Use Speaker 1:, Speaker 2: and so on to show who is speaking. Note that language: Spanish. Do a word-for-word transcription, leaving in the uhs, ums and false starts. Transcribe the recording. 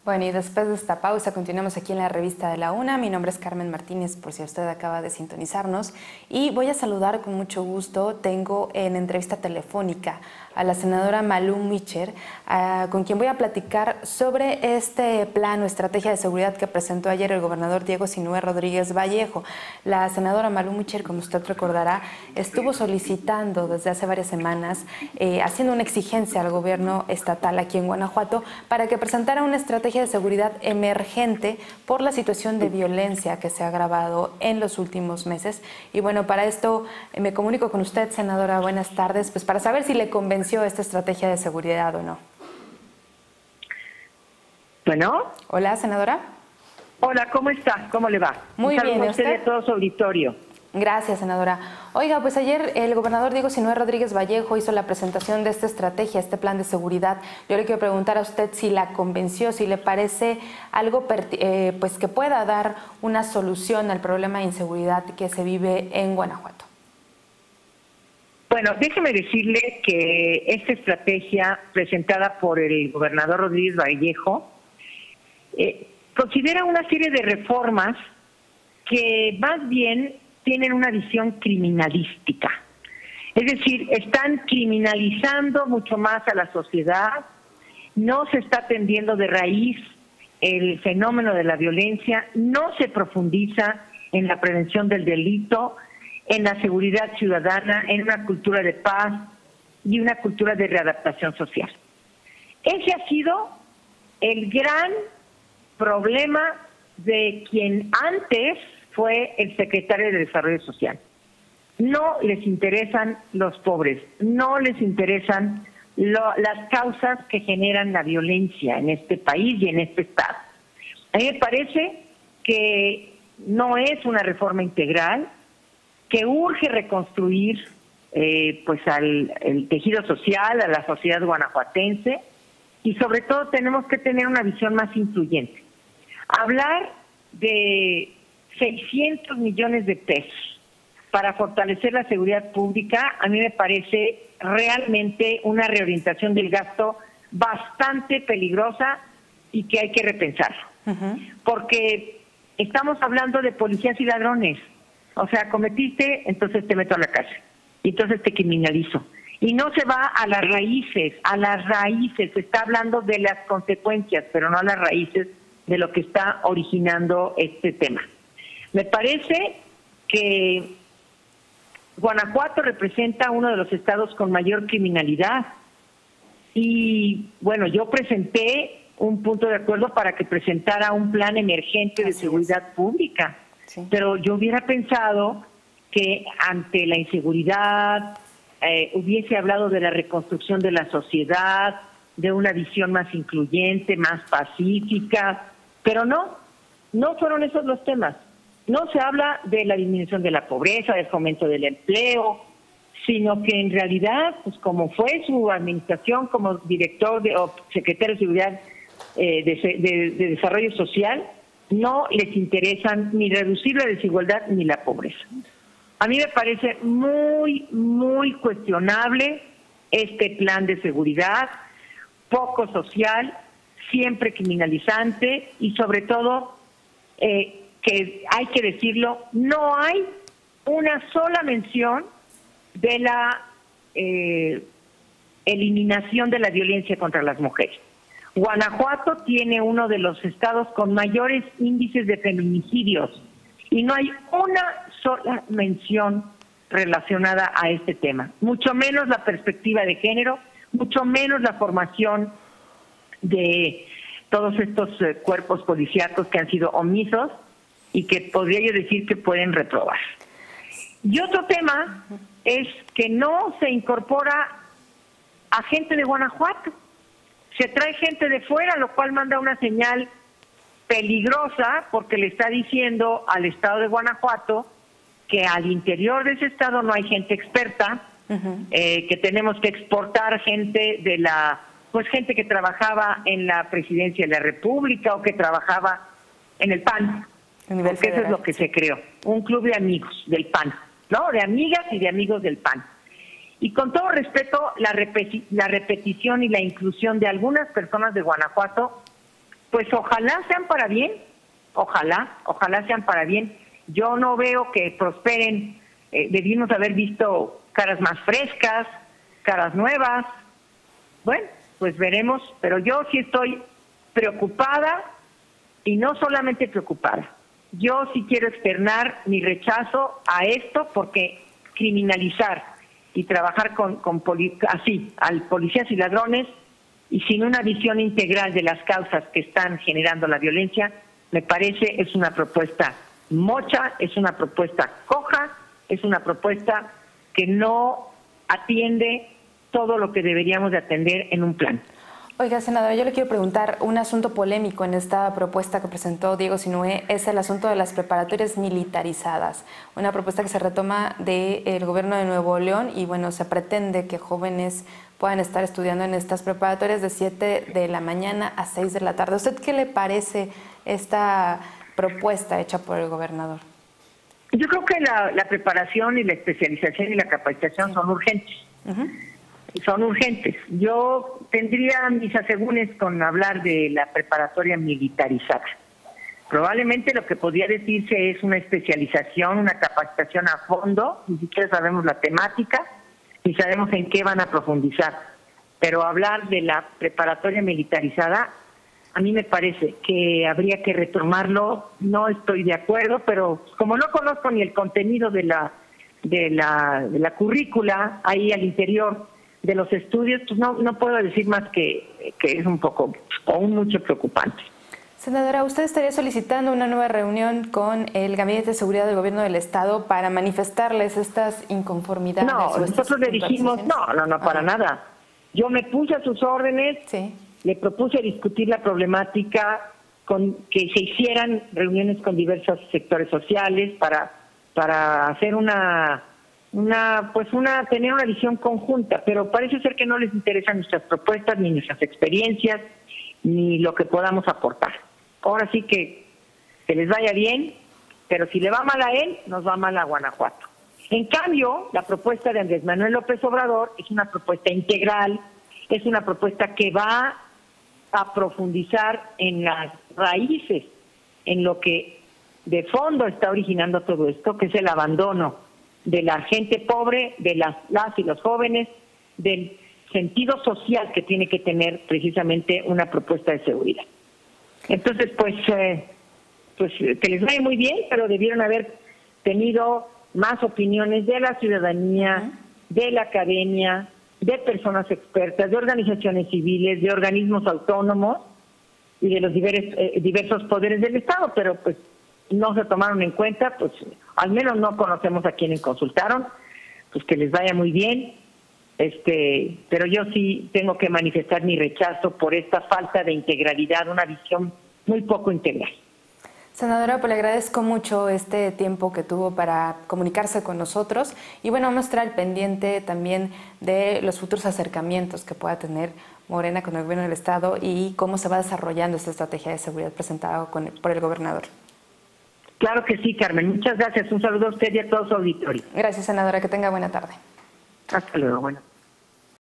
Speaker 1: Bueno, y después de esta pausa continuamos aquí en la revista de la UNA. Mi nombre es Carmen Martínez, por si usted acaba de sintonizarnos. Y voy a saludar con mucho gusto. Tengo en entrevista telefónica a la senadora Malú Micher, uh, con quien voy a platicar sobre este plan o estrategia de seguridad que presentó ayer el gobernador Diego Sinúe Rodríguez Vallejo. La senadora Malú Micher, como usted recordará, estuvo solicitando desde hace varias semanas, eh, haciendo una exigencia al gobierno estatal aquí en Guanajuato para que presentara una estrategia de seguridad emergente por la situación de violencia que se ha agravado en los últimos meses. Y bueno, para esto eh, me comunico con usted, senadora. Buenas tardes, pues para saber si le convenció esta estrategia de seguridad o no.
Speaker 2: Bueno.
Speaker 1: Hola, senadora.
Speaker 2: Hola, ¿cómo está? ¿Cómo le va?
Speaker 1: Muy bien,
Speaker 2: ¿y usted? A todo su auditorio.
Speaker 1: Gracias, senadora. Oiga, pues ayer el gobernador Diego Sinúe Rodríguez Vallejo hizo la presentación de esta estrategia, este plan de seguridad. Yo le quiero preguntar a usted si la convenció, si le parece algo eh, pues que pueda dar una solución al problema de inseguridad que se vive en Guanajuato.
Speaker 2: Bueno, déjeme decirle que esta estrategia presentada por el gobernador Rodríguez Vallejo eh, considera una serie de reformas que más bien tienen una visión criminalística. Es decir, están criminalizando mucho más a la sociedad, no se está atendiendo de raíz el fenómeno de la violencia, no se profundiza en la prevención del delito, en la seguridad ciudadana, en una cultura de paz y una cultura de readaptación social. Ese ha sido el gran problema de quien antes fue el secretario de Desarrollo Social. No les interesan los pobres, no les interesan lo, las causas que generan la violencia en este país y en este estado. A mí me parece que no es una reforma integral, que urge reconstruir eh, pues al el tejido social, a la sociedad guanajuatense, y sobre todo tenemos que tener una visión más incluyente. Hablar de seiscientos millones de pesos para fortalecer la seguridad pública, a mí me parece realmente una reorientación del gasto bastante peligrosa y que hay que repensarlo. Uh-huh. Porque estamos hablando de policías y ladrones. O sea, cometiste, entonces te meto a la cárcel. Y entonces te criminalizo. Y no se va a las raíces, a las raíces. Se está hablando de las consecuencias, pero no a las raíces de lo que está originando este tema. Me parece que Guanajuato representa uno de los estados con mayor criminalidad. Y bueno, yo presenté un punto de acuerdo para que presentara un plan emergente de seguridad pública. Sí. Pero yo hubiera pensado que ante la inseguridad eh, hubiese hablado de la reconstrucción de la sociedad, de una visión más incluyente, más pacífica, pero no, no fueron esos los temas. No se habla de la disminución de la pobreza, del fomento del empleo, sino que en realidad, pues como fue su administración como director de, o secretario de Seguridad eh, de, de, de Desarrollo Social, no les interesan ni reducir la desigualdad ni la pobreza. A mí me parece muy, muy cuestionable este plan de seguridad, poco social, siempre criminalizante y sobre todo, eh, que hay que decirlo, no hay una sola mención de la eh, eliminación de la violencia contra las mujeres. Guanajuato tiene uno de los estados con mayores índices de feminicidios y no hay una sola mención relacionada a este tema, mucho menos la perspectiva de género, mucho menos la formación de todos estos eh, cuerpos policíacos que han sido omisos y que podría yo decir que pueden reprobar. Y otro tema es que no se incorpora a gente de Guanajuato. Se trae gente de fuera, lo cual manda una señal peligrosa porque le está diciendo al estado de Guanajuato que al interior de ese estado no hay gente experta, uh-huh. eh, que tenemos que exportar gente de la, pues gente que trabajaba en la presidencia de la República o que trabajaba en el P A N, porque eso es lo que se creó, un club de amigos del P A N, ¿no? De amigas y de amigos del P A N. Y con todo respeto, la, repeti la repetición y la inclusión de algunas personas de Guanajuato pues ojalá sean para bien, ojalá, ojalá sean para bien. Yo no veo que prosperen, eh, debimos haber visto caras más frescas, caras nuevas. Bueno, pues veremos, pero yo sí estoy preocupada, y no solamente preocupada. Yo sí quiero externar mi rechazo a esto, porque criminalizar y trabajar con, con poli así, al policías y ladrones, y sin una visión integral de las causas que están generando la violencia, me parece es una propuesta mocha, es una propuesta coja, es una propuesta que no atiende todo lo que deberíamos de atender en un plan.
Speaker 1: Oiga, senadora, yo le quiero preguntar, un asunto polémico en esta propuesta que presentó Diego Sinúe es el asunto de las preparatorias militarizadas, una propuesta que se retoma del gobierno de Nuevo León y bueno, se pretende que jóvenes puedan estar estudiando en estas preparatorias de siete de la mañana a seis de la tarde. ¿A usted qué le parece esta propuesta hecha por el gobernador?
Speaker 2: Yo creo que la, la preparación y la especialización y la capacitación sí. son urgentes. Uh-huh. Son urgentes. Yo tendría mis asegúnes con hablar de la preparatoria militarizada. Probablemente lo que podría decirse es una especialización, una capacitación a fondo, ni siquiera sabemos la temática, ni sabemos en qué van a profundizar. Pero hablar de la preparatoria militarizada, a mí me parece que habría que retomarlo. No estoy de acuerdo, pero como no conozco ni el contenido de la, de la, de la currícula ahí al interior de los estudios, pues no, no puedo decir más que, que es un poco o un mucho preocupante.
Speaker 1: Senadora, ¿usted estaría solicitando una nueva reunión con el Gabinete de Seguridad del Gobierno del Estado para manifestarles estas inconformidades?
Speaker 2: No, nosotros le dijimos, no, no, no, para ah. nada. Yo me puse a sus órdenes, sí. le propuse discutir la problemática, con que se hicieran reuniones con diversos sectores sociales para, para hacer una... una pues una tener una visión conjunta, pero parece ser que no les interesan nuestras propuestas, ni nuestras experiencias, ni lo que podamos aportar. Ahora sí que que les vaya bien, pero si le va mal a él, nos va mal a Guanajuato. En cambio, la propuesta de Andrés Manuel López Obrador es una propuesta integral, es una propuesta que va a profundizar en las raíces, en lo que de fondo está originando todo esto, que es el abandono de la gente pobre, de las, las y los jóvenes, del sentido social que tiene que tener precisamente una propuesta de seguridad. Entonces, pues, eh, pues que les vaya muy bien, pero debieron haber tenido más opiniones de la ciudadanía, de la academia, de personas expertas, de organizaciones civiles, de organismos autónomos y de los diversos, eh, diversos poderes del Estado, pero pues no se tomaron en cuenta, pues al menos no conocemos a quienes consultaron, pues que les vaya muy bien, este, pero yo sí tengo que manifestar mi rechazo por esta falta de integralidad, una visión muy poco integral.
Speaker 1: Senadora, pues le agradezco mucho este tiempo que tuvo para comunicarse con nosotros y bueno, vamos a estar al pendiente también de los futuros acercamientos que pueda tener Morena con el gobierno del Estado y cómo se va desarrollando esta estrategia de seguridad presentada con, por el gobernador.
Speaker 2: Claro que sí, Carmen. Muchas gracias. Un saludo a usted y a todo su auditorio.
Speaker 1: Gracias, senadora. Que tenga buena tarde.
Speaker 2: Hasta luego. Bueno.